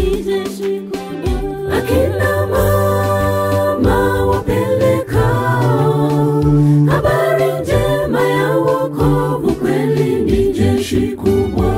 ni jeshi kubwa. Akina mama wapelekao habari njema ya wokovu, kweli ni jeshi kubwa.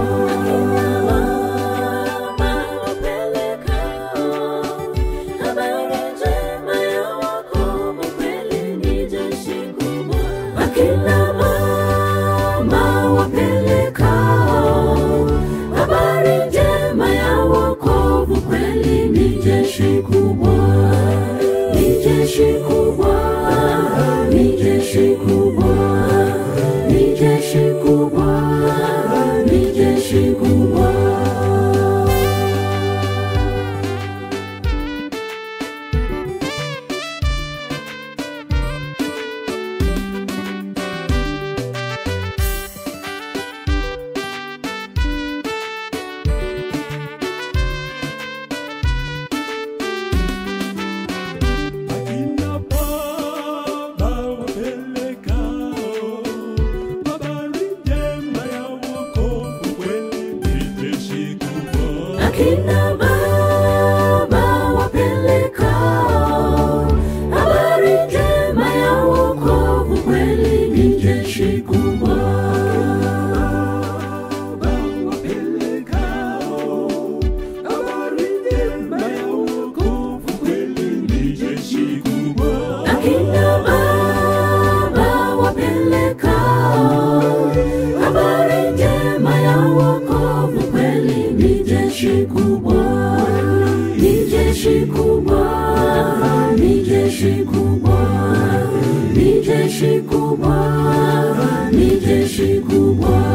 Akina mama wapelekao habari njema ya wokovu, kweli ni jeshi kubwa. Ni jeshi kubwa, ni jeshi kubwa, ni jeshi kubwa, ni jeshi kubwa. Akina baba wapelekao habari njema ya wokovu, kweli ni jeshi kubwa. Akina baba wapelekao habari njema ya wokovu, kweli ni jeshi kubwa. Ni jeshi kubwa, ni jeshi kubwa, ni jeshi kubwa, ni jeshi kubwa.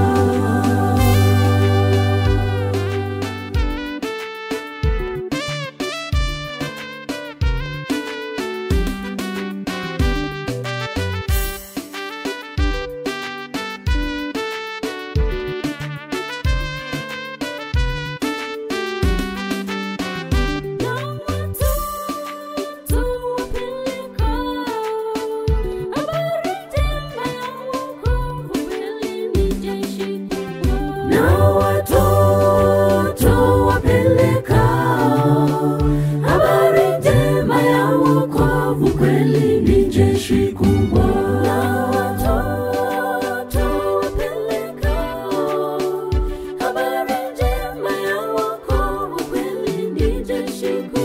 Na watoto wapelekao habari njema ya wokovu, kweli ni jeshi kubwa. Na watoto wapelekao habari njema ya wokovu, kweli ni jeshi kubwa.